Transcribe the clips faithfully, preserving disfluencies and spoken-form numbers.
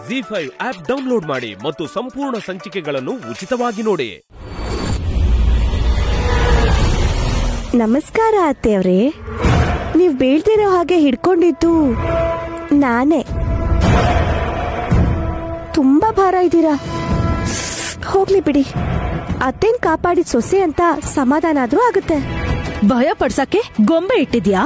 G five app download ಮಾಡಿ ಮತ್ತು ಸಂಪೂರ್ಣ ಸಂಚಿಕೆಗಳನ್ನು ಉಚಿತವಾಗಿ ನೋಡಿ. ನಮಸ್ಕಾರ ಅತ್ತೆಯವ್ರೆ. ನೀವ್ ಬೀಳ್ತಿರೋ ಹಾಗೆ ಹಿಡ್ಕೊಂಡಿದ್ದು ನಾನೇ. ತುಂಬಾ ಭಾರ ಇದ್ದೀರಾ. ಹೋಗ್ಲಿ ಬಿಡಿ, ಅತ್ತೆನ್ ಕಾಪಾಡಿದ ಸೊಸೆ ಅಂತ ಸಮಾಧಾನ ಆದ್ರೂ ಆಗುತ್ತೆ. ಭಯ ಪಡ್ಸಕ್ಕೆ ಗೊಂಬೆ ಇಟ್ಟಿದ್ಯಾ?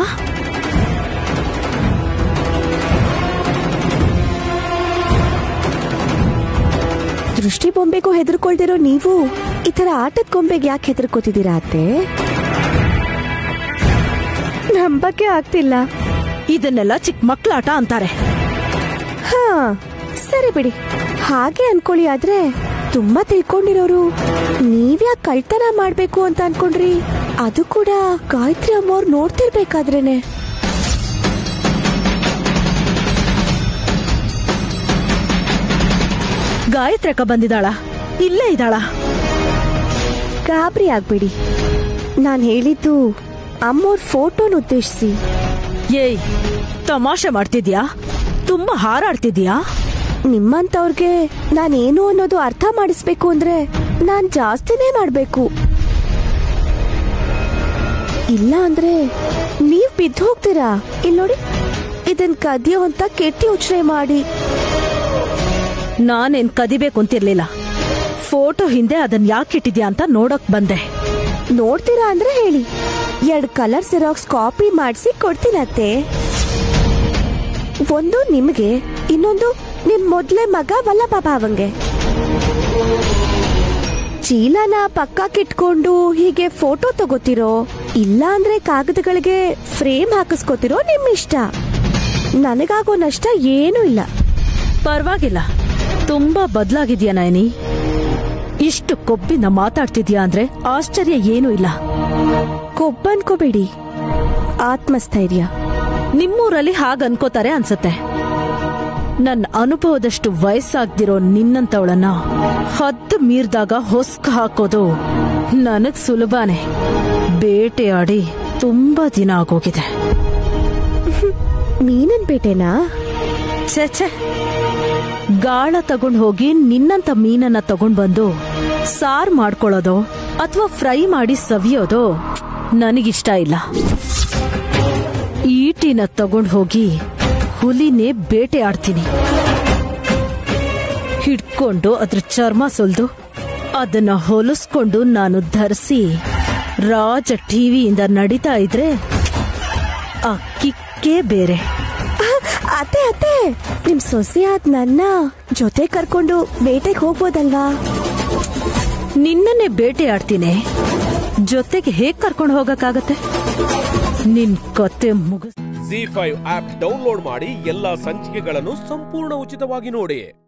ದೃಷ್ಟಿ ಬೊಂಬೆಗೂ ಹೆದರ್ಕೊಳ್ದಿರೋ ನೀವು ಈ ತರ ಆಟದ ಗೊಂಬೆಗೆ ಯಾಕೆ ಹೆದರ್ಕೋತಿದ್ದೀರಾ ಅತ್ತೆ? ನಂಬಕ್ಕೆ ಆಗ್ತಿಲ್ಲ. ಇದನ್ನೆಲ್ಲ ಚಿಕ್ಕ ಮಕ್ಳ ಆಟ ಅಂತಾರೆ. ಹಾ ಸರಿ ಬಿಡಿ, ಹಾಗೆ ಅನ್ಕೊಳ್ಳಿ. ಆದ್ರೆ ತುಂಬಾ ತಿಳ್ಕೊಂಡಿರೋರು ನೀವ್ಯಾಕೆ ಕಳ್ತನ ಮಾಡ್ಬೇಕು ಅಂತ ಅನ್ಕೊಂಡ್ರಿ? ಅದು ಕೂಡ ಗಾಯತ್ರಿ ಅಮ್ಮವ್ರು ನೋಡ್ತಿರ್ಬೇಕಾದ್ರೇನೆ. ಗಾಯತ್ರಿ ಅಕ್ಕ ಬಂದಿದ್ದಾಳ? ಇಲ್ಲೇ ಇದ್ದಾಳ? ಗಾಬರಿ ಆಗ್ಬಿಡಿ. ನಾನ್ ಹೇಳಿದ್ದು ಅಮ್ಮೋರ್ ಫೋಟೋನ ಉದ್ದೇಶಿಸಿ. ಏಯ್, ತಮಾಷೆ ಮಾಡ್ತಿದ್ಯಾ? ತುಂಬಾ ಹಾರಾಡ್ತಿದ್ಯಾ? ನಿಮ್ಮಂತವ್ರಿಗೆ ನಾನೇನು ಅನ್ನೋದು ಅರ್ಥ ಮಾಡಿಸ್ಬೇಕು ಅಂದ್ರೆ ನಾನ್ ಜಾಸ್ತಿನೇ ಮಾಡ್ಬೇಕು. ಇಲ್ಲ ಅಂದ್ರೆ ನೀವ್ ಬಿದ್ದು ಹೋಗ್ತೀರಾ. ಇಲ್ಲಿ ನೋಡಿ, ಇದನ್ ಕದಿಯೋ ಅಂತ ಕೆಟ್ಟ ಯೋಚನೆ ಮಾಡಿ. ನಾನೇನ್ ಕದಿಬೇಕು ಅಂತಿರ್ಲಿಲ್ಲ. ಫೋಟೋ ಹಿಂದೆ ಅದನ್ ಯಾಕೆ ಇಟ್ಟಿದ್ಯಾ ಅಂತ ನೋಡಕ್ ಬಂದೆ. ನೋಡ್ತೀರಾ ಅಂದ್ರೆ ಹೇಳಿ, ಎರಡ್ ಕಲರ್ ಜೆರಾಕ್ಸ್ ಕಾಪಿ ಮಾಡಿಸಿ ಕೊಡ್ತೀನತ್ತೆ. ಒಂದು ನಿಮ್ಗೆ, ಇನ್ನೊಂದು ನಿಮ್ ಮೊದ್ಲೇ ಮಗ ವಲ್ಲಭ ಭಾವಂಗೆ. ಚೀಲನ ಪಕ್ಕಕ್ಕಿಟ್ಕೊಂಡು ಹೀಗೆ ಫೋಟೋ ತಗೋತಿರೋ, ಇಲ್ಲ ಅಂದ್ರೆ ಕಾಗದಗಳಿಗೆ ಫ್ರೇಮ್ ಹಾಕಿಸ್ಕೋತಿರೋ ನಿಮ್ ಇಷ್ಟ. ನನಗಾಗೋ ನಷ್ಟ ಏನೂ ಇಲ್ಲ. ಪರವಾಗಿಲ್ಲ, ತುಂಬಾ ಬದಲಾಗಿದ್ಯಾ ನಯನಿ. ಇಷ್ಟು ಕೊಬ್ಬಿನ ಮಾತಾಡ್ತಿದ್ಯಾ ಅಂದ್ರೆ ಆಶ್ಚರ್ಯ ಏನೂ ಇಲ್ಲ. ಕೊಬ್ಬನ್ಕೋಬೇಡಿ, ಆತ್ಮಸ್ಥೈರ್ಯ. ನಿಮ್ಮೂರಲ್ಲಿ ಹಾಗ ಅನ್ಕೋತಾರೆ ಅನ್ಸತ್ತೆ. ನನ್ನ ಅನುಭವದಷ್ಟು ವಯಸ್ಸಾಗ್ದಿರೋ ನಿನ್ನಂತವಳನ್ನ ಹದ್ದು ಮೀರ್ದಾಗ ಹೊಸ್ಕ ಹಾಕೋದು ನನಗ್ ಸುಲಭನೇ. ಬೇಟೆಯಾಡಿ ತುಂಬಾ ದಿನ ಆಗೋಗಿದೆ. ಮೀನನ್ ಬೇಟೆನಾ? ಛೆ ಛೆ, ಗಾಳ ತಗೊಂಡ್ ಹೋಗಿ ನಿನ್ನಂತ ಮೀನನ್ನ ತಗೊಂಡ್ ಬಂದು ಸಾರ್ ಮಾಡ್ಕೊಳ್ಳೋದೋ ಅಥವಾ ಫ್ರೈ ಮಾಡಿ ಸವಿಯೋದೋ ನನಗಿಷ್ಟ ಇಲ್ಲ. ಈಟಿನ ತಗೊಂಡ್ ಹೋಗಿ ಹುಲಿನೇ ಬೇಟೆ ಆಡ್ತೀನಿ. ಹಿಡ್ಕೊಂಡು ಅದ್ರ ಚರ್ಮ ಸುಲ್ದು ಅದನ್ನ ಹೊಲಿಸ್ಕೊಂಡು ನಾನು ಧರಿಸಿ ರಾಜ ಟಿವಿಯಿಂದ ನಡೀತಾ ಇದ್ರೆ ಆ ಕಿಕ್ಕೇ ಬೇರೆ. ಅತ್ತೆ ಅತ್ತೆ, ನಿಮ್ ಸೊಸೆ ಆದ್ ನನ್ನ ಜೊತೆ ಕರ್ಕೊಂಡು ಬೇಟೆಗೆ ಹೋಗ್ಬೋದಲ್ವಾ? ನಿನ್ನನ್ನೇ ಬೇಟೆ ಆಡ್ತೀನಿ, ಜೊತೆಗೆ ಹೇಗ್ ಕರ್ಕೊಂಡು ಹೋಗಕ್ಕಾಗತ್ತೆ? ನಿನ್ ಕತೆ ಮುಗಿಸ್. ಜಿ ಫೈವ್ ಆಪ್ ಡೌನ್ಲೋಡ್ ಮಾಡಿ ಎಲ್ಲಾ ಸಂಚಿಕೆಗಳನ್ನು ಸಂಪೂರ್ಣ ಉಚಿತವಾಗಿ ನೋಡಿ.